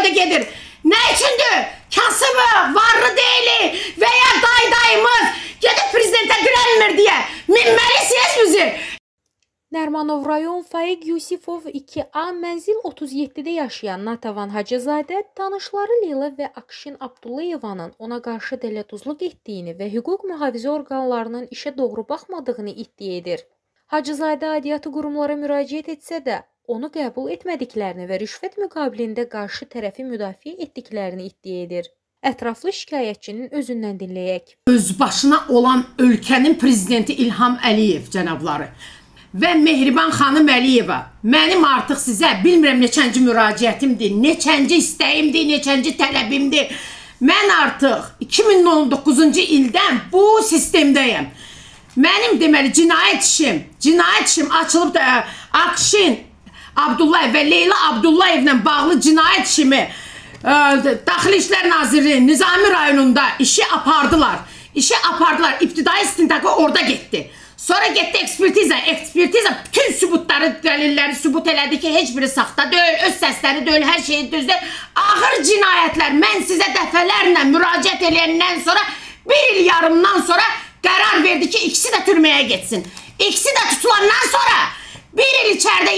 gedir. Nə üçündür? Kasımı, varlı deyili veya dayımız gedib prezidentə dirənmir deyə minməlisiniz bizi. Nərimanov rayon Faiq Yusifov 2A mənzil 37-də yaşayan Natavan Hacızadə tanışları Leyla və Akşin Abdullayevanın ona qarşı dələduzluq etdiyini və hüquq mühafizə orqanlarının işə doğru baxmadığını iddia edir. Hacızadə aidiyyatı qurumlara müraciət etsə də, onu qəbul etmədiklərini və rüşvət müqabilində qarşı tərəfi müdafiə etdiklərini iddia edir. Ətraflı şikayətçinin özündən dinləyək. Öz başına olan ölkənin prezidenti İlham Əliyev cənabları və Mehriban xanım Əliyeva, mənim artıq sizə bilmirəm neçənci müraciətimdir, neçənci istəyimdir, neçənci tələbimdir. Mən artıq 2019-cu ildən bu sistemdəyəm. Mənim deməli cinayət işim açılıb da Akşin Abdullayev və Leyla Abdullayevlə bağlı cinayət işimi Daxili İşlər Nazirliyi Nizami rayonunda işi apardılar. İbtidai istintaqı orada getdi. Sonra getdi ekspertiza bütün sübutları, dəlilləri sübut elədi ki, heç biri saxta deyil, öz səsləri deyil, hər şeyi düzdür. Ağır cinayətlər, mən sizə dəfələrlə müraciət eləyəndən sonra, bir il yarımdan sonra qərar verdi ki, ikisi də türməyə getsin. İkisi də tutulandan sonra, bir il içərdə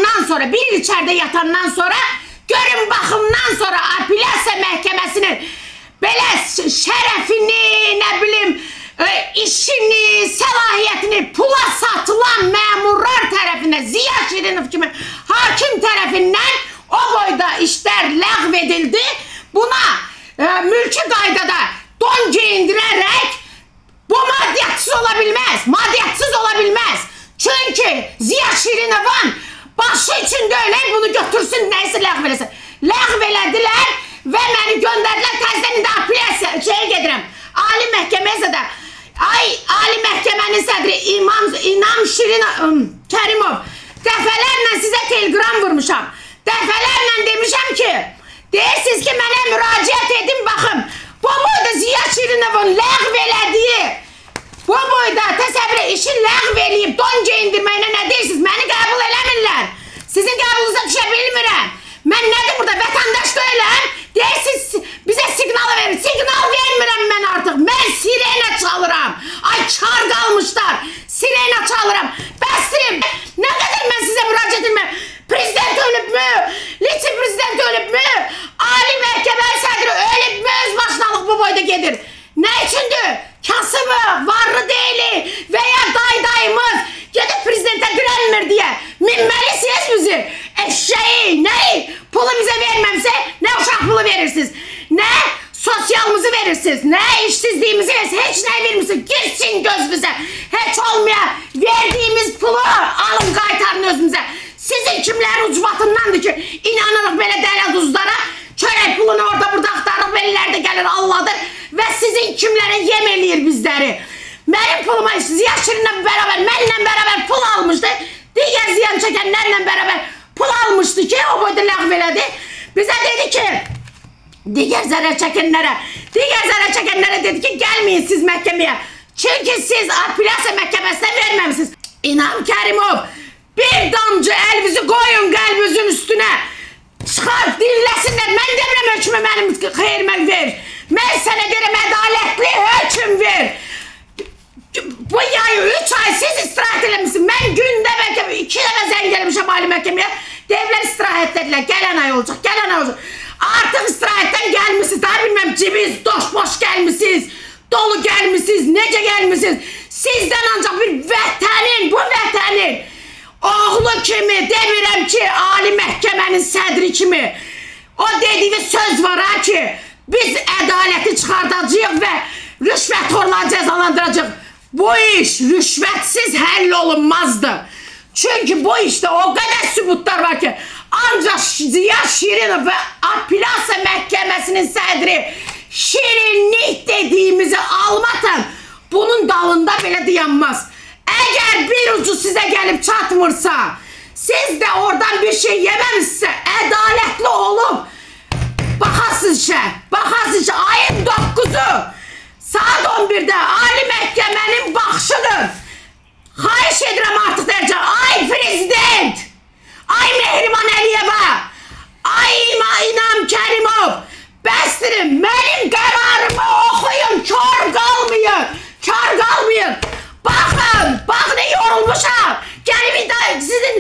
yatandan sonra, görün baxımdan sonra apellyasiya məhkəməsinin belə şərəfini, nə bilim, işini, səlahiyyətini pula satılan məmurlar tərəfindən, Ziya Şirinov kimi hakim tərəfindən o boyda işlər ləğv edildi. Buna mülki qaydada don geyindirərək bu maddiyyətsiz ola bilməz. Çünki Ziya Şirinovun başı üçün deyil, bunu götürsün, nəysə ləğv eləsin. Ləğv elədilər və məni göndərdilər, təzdən indi apellyasiya şeyə gedirəm. Ali məhkəməyə də Ali məhkəmənin sədri İnam Kərimov dəfələrlə sizə telegram vurmuşam. Dəfələrlə demişəm ki, deyirsiniz ki, mənə müraciət edin, baxım. Bu boyda Ziya Şirinovun ləğv elədiyi, bu boyda təsəvvür işi ləğv eləyib don geyindirməyinə nə deyirsiniz? Məni qəbul eləmirlər. Sizin qəbulunuza düşə bilmirəm. Mən nədir burada? Vətəndaş deyiləm. Deyirsiniz, bizə siqnal verin. Siqnal vermirəm mən artıq. Mən sirena çalıram. Ay, kar qalmışlar. Sirena çalıram. Bəsdirim. Nə qədər mən sizə müraciət etməm? Prezident ölübmü? Litsi prezident ölübmü? Ali məhkəmə sədri ölübmü? Öz başınalıq bu boyda gedir. Nə üçündür? Kasımı, varlı deyili veya dayımız gedib prezidentə dirənmir deyə minməlisiniz bizi. Eşeği, nəyi? Pulu bizə verməmsə, nə uşaq pulu verirsiniz, nə sosialımızı verirsiniz, nə işsizliyimizi verirsiniz, heç nə vermirsiniz, girsin gözümüzə. Heç olmaya verdiyimiz pulu alın qaytarın özümüzə. Sizin kimlərin ucbatındandır ki, inanırıq belə dələduzlara, çörək pulunu orada burada axtarıq, bellər də gəlir, Allahdır və sizin kimlərə yem eləyir bizləri. Mənim puluma Ziya Şirinlə bərabər, mənlə bərabər pul almışdı, digər ziyan çəkənlərlə bərabər pul almışdı ki, o boyda ləğv elədi. Bizə dedi ki, digər zərər çəkənlərə dedi ki, gəlməyin siz məhkəməyə. Çünki siz apellyasiya məhkəməsinə verməmisiniz. İnam Kərimov, bir damcı əlinizi qoyun qəlbinizin üstünə. Çıxar, dinləsinlər. Mən demirəm hökmü mənim xeyrimə ver. Mən sənə deyirəm, ədalətli hökm ver. Bu yayı 3 ay siz istirahət eləmişsiniz. Mən gündə bəlkə 2 dəfə zəng eləmişəm Ali məhkəməyə. Deyiblər istirahətdədirlər. Gələn ay olacaq. Artıq istirahətdən gəlmişsiniz. Daha bilməm, cibiniz boş gəlmişsiniz. Dolu gəlmişsiniz. Necə gəlmişsiniz? Sizdən ancaq bir vətənin, bu vətənin oğlu kimi, demirəm ki, Ali məhkəmənin sədri kimi o dediği söz var ha ki, biz ədaləti çıxardacağıq və rüşvətxorları cəzalandıracağıq. Bu iş rüşvətsiz həll olunmazdı. Çünki bu işdə o qədər sübutlar var ki, ancaq Ziya Şirinov və apellyasiya məhkəməsinin sədri şirinlik dediyimizi almatın, bunun dalında belə dayanmaz. Əgər bir ucu sizə gəlib çatmırsa, siz də oradan bir şey yeməmişsə, ədalətli olub, baxasınız işə, ayın 9-u, saat 11-də Ali məhkəmənin baxışıdır. Xahiş edirəm artıq dərəcə, ay prezident, ay Mehriban Əliyeva, Ay İnam Kərimov, bəsdirin, mənim qərarımı oxuyun, kör qalmayın. Baxın, yorulmuşam. Gəlib sizin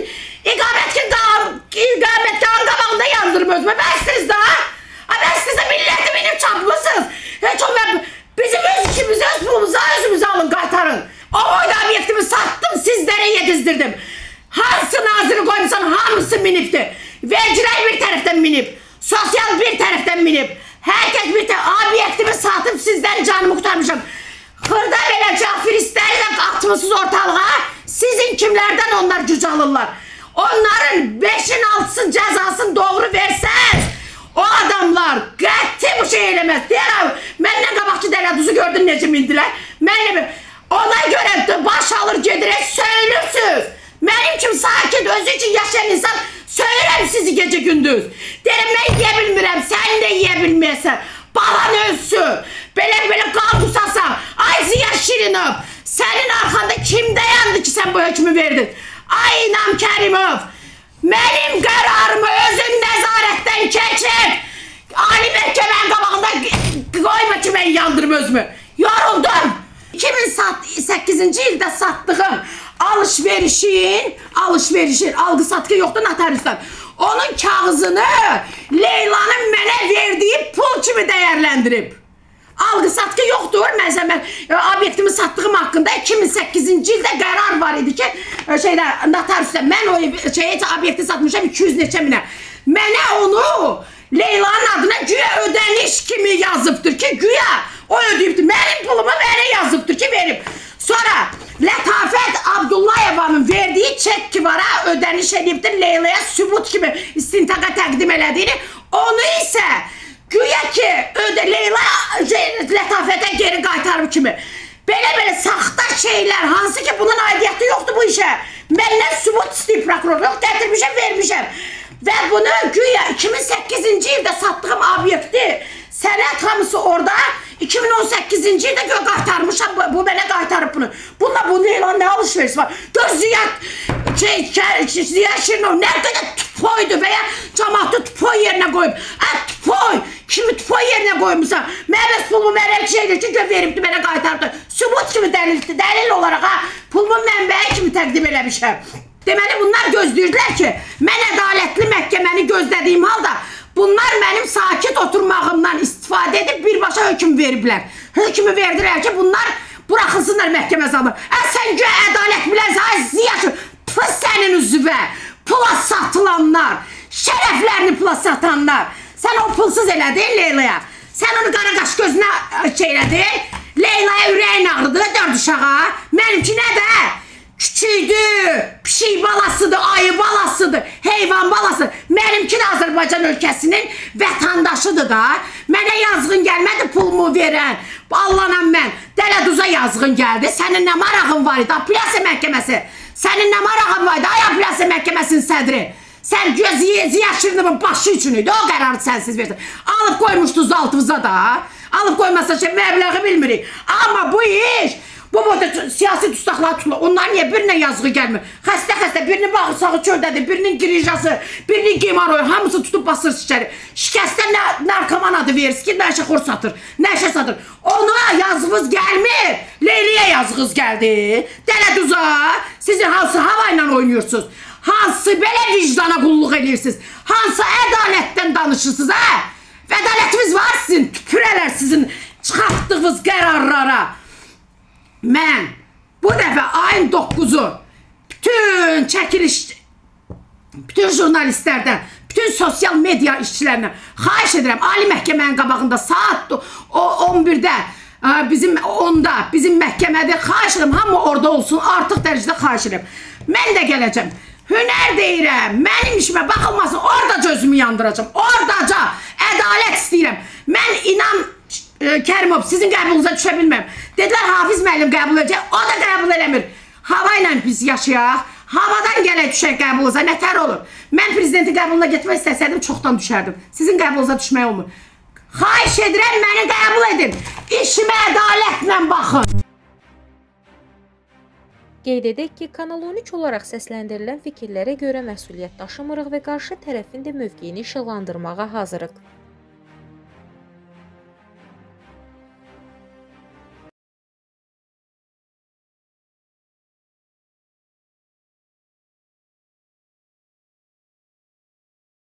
iqamətgahın qabağında yandırım özümə. Bəstiniz də, bəstiniz də milləti minib çapmışsınız. Heç o bizim öz işimizi, öz pulumuzu, özümüzü alın, qaytarın. O boyda obyektimi sattım, sizlərə yedizdirdim. Hansı naziri qoymuşsan, hamısı minibdir. Vergilər bir tərəfdən minib, sosial bir tərəfdən minib. Hər kəs bir obyektimi satıb sizdən canımı qurtarmışam. Xırda beləcə afiristlərlə atmışsınız ortalığa, sizin kimlərdən onlar güc alırlar. Onların 5-in 6-sın cəzasını doğru versəz, o adamlar qəti bu şey eləməz. Deyərəm, məndən qabaqçı dələduzu gördün necə mindilər. Ona görə baş alır gedirək, söylürsünüz. Mənim kim sakit, özü için yaşayan insan söylərəm sizi gecə gündüz. Deyərəm, mən yiyə bilmirəm, sən də yiyə bilməyəsən. Balan ölsün, belə qan qusasan. Ay Ziya Şirinov, sənin arxanda kim dayandı ki sən bu hökmü verdin? Ay İnam Kərimov, mənim qərarımı özün nəzarətdən keçir. Ali məhkəmənin qabağında qoyma ki mən yandırım özümü. Yoruldum. 2008-ci ildə satdığım alışverişin, algı satqı yoxdur notariusdan. Onun kağızını Leylanın mənə verdiyi pul kimi dəyərləndirib. Algı satqı yoxdur. Mən obyektimi satdığım haqqında 2008-ci ildə qərar var idi ki, notariusdan mən o obyekti satmışam 200 neçə minə. Mənə onu Leylanın adına güya ödəniş kimi yazıbdır ki, güya o ödəyibdir. Mənim pulumu mənə yazıbdır ki, verib. Sonra Lətafət Abdullayevanın verdiyi çek ki vara ödəniş edibdir Leyla'ya sübut kimi istintaqa təqdim elədiyini. Onu isə güya ki Leyla Lətafətə geri qaytarıb kimi. Belə saxta şeylər, hansı ki bunun aidiyyatı yoxdur bu işə. Məndən sübut istəyib prokuror, yox gətirmişəm, vermişəm. Və bunu güya 2008-ci ildə satdığım obyekti sənət hamısı orada 2018-ci ildə qaytarmışam, bu mənə qaytarıb bunu. Bununla bu Leyla nə alışverisi var? Gör Ziya Şirinov nə qədər tüpoydu və ya cəmatı tüpoy yerinə qoyub. Tüpoy, kimi tüpoy yerinə qoymuşsan? Məbəs pulumu mənə şeydir ki, veribdi, mənə qaytarıbdı. Sübut kimi dəlil olaraq pulumun mənbəyi kimi təqdim eləmişəm. Deməli, bunlar gözləyirdilər ki, mən ədalətli məhkəməni gözlədiyim halda bunlar mənim sakit oturmağımdan istifadə edib birbaşa hökm veriblər. Hökmü verdilər ki, bunlar buraxılsınlar məhkəmə zalına. Sən güya ədalət bilənsən, Ziyaşır, pıs sənin üzvə, pula satılanlar, şərəflərini pula satanlar. Sən o pulsuz elədin Leyla'ya. Sən onu qara qaş gözünə elədin. Leyla'ya ürəyin ağrıdı, 4 uşağa. Mənimki nədir? Küçüydü, pişik balasıdır, ayı balasıdır, heyvan balasıdır. Mənimki də Azərbaycan ölkəsinin vətəndaşıdır da. Mənə yazğın gəlmədi pulumu verən. Allanan mən, dələduza yazğın gəldi. Sənin nə marağın var idi, apellyasiya məhkəməsi. Sənin nə marağın var idi, ay apellyasiya məhkəməsinin sədri. Sən Ziya Şirinovun başı üçün idi, o qərarı sənsiz versin. Alıb qoymuşdunuz altımıza da. Alıb qoymasa məbləği bilmirik. Amma bu iş... Bu boyda siyasi tüstaqlar tutulur. Onlar niyə birinə yazığı gəlmir? Xəstə, birinin bağırsağı çöldədir, birinin girijası, birinin qeymaroyu, hamısı tutub basır şişəri. Şikəstə narkoman adı verirsin ki, nəşə xor satır, nəşə satır. Ona yazığınız gəlmir, Leyliyə yazığınız gəldi. Dələduza, sizin hansı havayla oynuyorsunuz? Hansı belə vicdana qulluq edirsiniz? Hansı ədalətdən danışırsınız, hə? Ədalətimiz var sizin, tüpürələr sizin çıxartdığınız qərarlara. Mən bu dəfə ayın 9-u bütün çəkiliş, bütün jurnalistlərdən, bütün sosial media işçilərindən xahiş edirəm. Ali məhkəmənin qabağında saat 11-də, bizim 10-da bizim məhkəmədə xahiş edirəm. Hamı orada olsun, artıq dərəcədə xahiş edirəm. Mən də gələcəm. Hünər deyirəm, mənim işimə baxılmasın, orada gözümü yandıracam. Oradaca ədalət istəyirəm. Mən İnam Kərimov, sizin qəbulunuz'a düşə bilməm. Dedilər, Hafiz müəllim qəbul edəcək, o da qəbul eləmir. Hava ilə biz yaşayaq, havadan gələk düşək qəbulunuza, nətər olur? Mən prezidentin qəbuluna getmək istəsəydim, çoxdan düşərdim. Sizin qəbulunuza düşmək olmur. Xahiş edirəm, məni qəbul edin. İşimə ədalətlə baxın. Qeyd edək ki, Kanal 13 olaraq səsləndirilən fikirlərə görə məsuliyyət daşımırıq və qarşı tərəfin də mövqeyini işıqlandırmağa hazırıq.